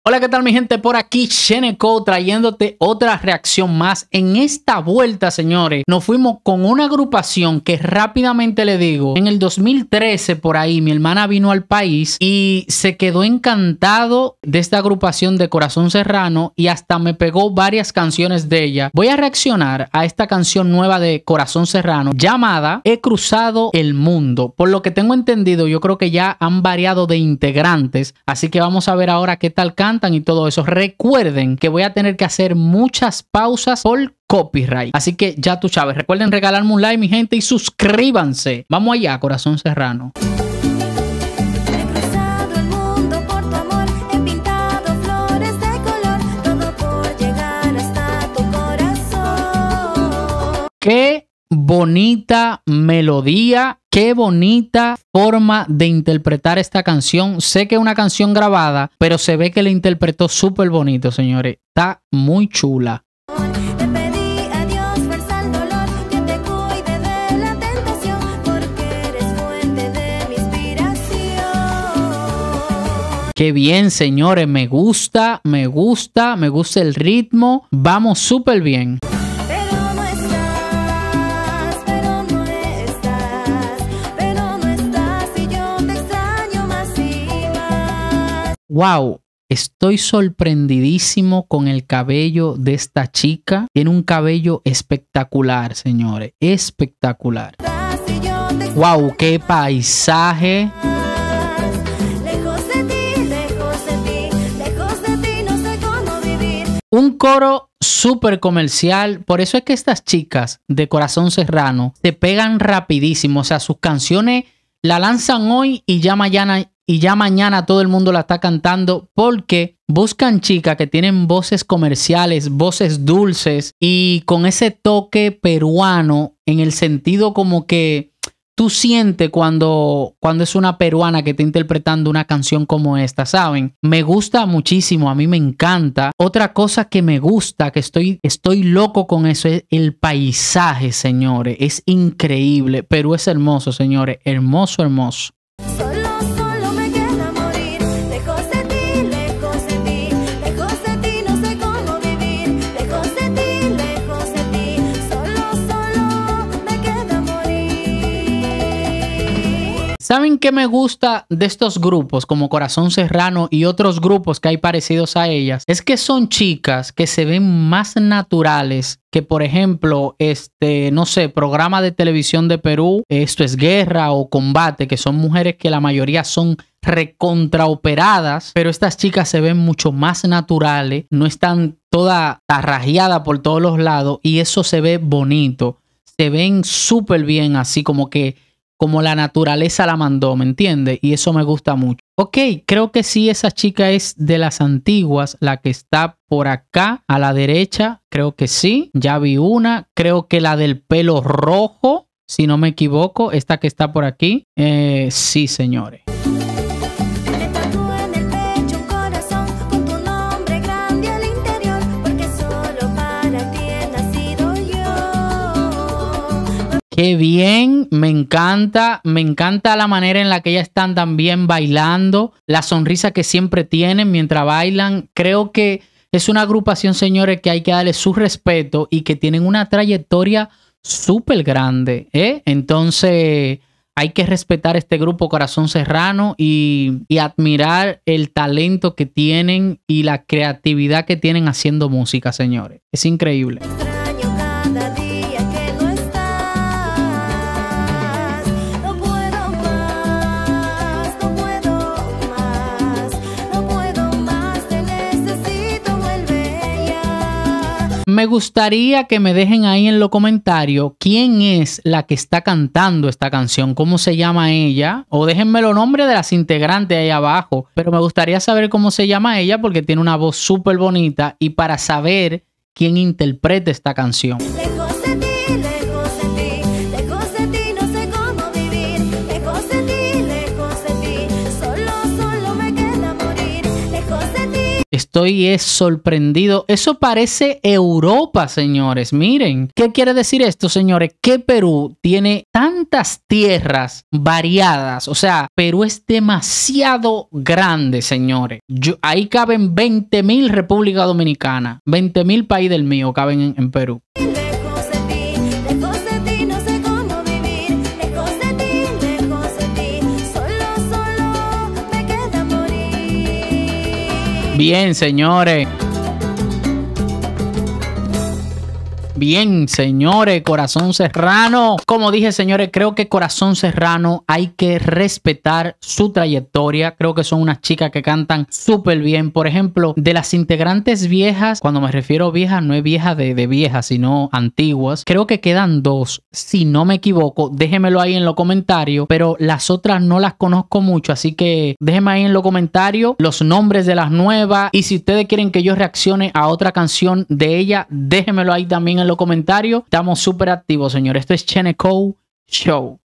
Hola, ¿qué tal mi gente? Por aquí Sheneco trayéndote otra reacción más. En esta vuelta, señores, nos fuimos con una agrupación que rápidamente le digo, en el 2013 por ahí mi hermana vino al país y se quedó encantado de esta agrupación de Corazón Serrano y hasta me pegó varias canciones de ella. Voy a reaccionar a esta canción nueva de Corazón Serrano llamada He cruzado el mundo. Por lo que tengo entendido, yo creo que ya han variado de integrantes, así que vamos a ver ahora qué tal cantan y todo eso. Recuerden que voy a tener que hacer muchas pausas por copyright, así que ya tú sabes. Recuerden regalarme un like, mi gente, y suscríbanse. Vamos allá, Corazón Serrano. Qué bonita melodía, qué bonita forma de interpretar esta canción. Sé que es una canción grabada, pero se ve que la interpretó súper bonito, señores. Está muy chula. Qué bien, señores. Me gusta el ritmo. Vamos súper bien. Wow, estoy sorprendidísimo con el cabello de esta chica. Tiene un cabello espectacular, señores. Espectacular. Wow, qué paisaje. Un coro súper comercial. Por eso es que estas chicas de Corazón Serrano se pegan rapidísimo. O sea, sus canciones la lanzan hoy y ya mañana todo el mundo la está cantando, porque buscan chicas que tienen voces comerciales, voces dulces y con ese toque peruano, en el sentido como que tú sientes cuando es una peruana que está interpretando una canción como esta, ¿saben? Me gusta muchísimo, a mí me encanta. Otra cosa que me gusta, que estoy loco con eso, es el paisaje, señores. Es increíble. Perú es hermoso, señores. Hermoso, hermoso. ¿Saben qué me gusta de estos grupos como Corazón Serrano y otros grupos que hay parecidos a ellas? Es que son chicas que se ven más naturales que, por ejemplo, no sé, programa de televisión de Perú, Esto es Guerra o Combate, que son mujeres que la mayoría son recontraoperadas, pero estas chicas se ven mucho más naturales, no están toda tarrajeada por todos los lados y eso se ve bonito. Se ven súper bien, así como la naturaleza la mandó, ¿me entiendes? Y eso me gusta mucho. Ok, creo que sí, esa chica es de las antiguas, la que está por acá a la derecha. Creo que sí, ya vi una. Creo que la del pelo rojo, si no me equivoco, esta que está por aquí. Sí, señores. Qué bien, me encanta la manera en la que ellas están también bailando, la sonrisa que siempre tienen mientras bailan. Creo que es una agrupación, señores, que hay que darle su respeto y que tienen una trayectoria súper grande, ¿eh? Entonces hay que respetar este grupo Corazón Serrano y admirar el talento que tienen y la creatividad que tienen haciendo música, señores. Es increíble. Me gustaría que me dejen ahí en los comentarios quién es la que está cantando esta canción, cómo se llama ella, o déjenme los nombres de las integrantes ahí abajo, pero me gustaría saber cómo se llama ella porque tiene una voz súper bonita y para saber quién interpreta esta canción. Estoy sorprendido. Eso parece Europa, señores. Miren, ¿qué quiere decir esto, señores? Que Perú tiene tantas tierras variadas. O sea, Perú es demasiado grande, señores. Ahí caben 20.000 República Dominicana. 20.000 país del mío caben en Perú. Bien, señores. Bien, señores, Corazón Serrano. Como dije, señores, creo que Corazón Serrano hay que respetar su trayectoria. Creo que son unas chicas que cantan súper bien. Por ejemplo, de las integrantes viejas, cuando me refiero a viejas, no es viejas de viejas, sino antiguas. Creo que quedan dos, si no me equivoco. Déjenmelo ahí en los comentarios, pero las otras no las conozco mucho, así que déjenme ahí en los comentarios los nombres de las nuevas. Y si ustedes quieren que yo reaccione a otra canción de ella, déjenmelo ahí también en los comentarios. Estamos súper activos, señores. Esto es Cheneco Show.